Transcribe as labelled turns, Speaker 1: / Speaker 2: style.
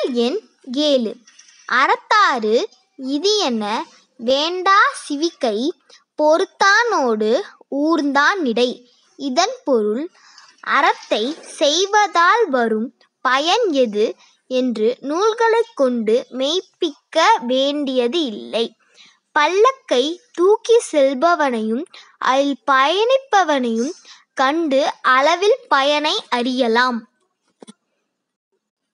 Speaker 1: எண் 7. அறத்தாறு இது என வேண்டா சிவிகை பொறுத்தானோடு ஊர்ந்தான் இடை. இதன் பொருள், அறத்தைச் செய்வதால் வரும் பயன் எது என்று நூல்களைக் கொண்டு மெய்ப்பிக்க வேண்டியது இல்லை. பல்லக்கைத் தூக்கிச் செல்பவனையும் அதில் பயணிப்பவனையும் கண்டு அளவில் பயனை அறியலாம்.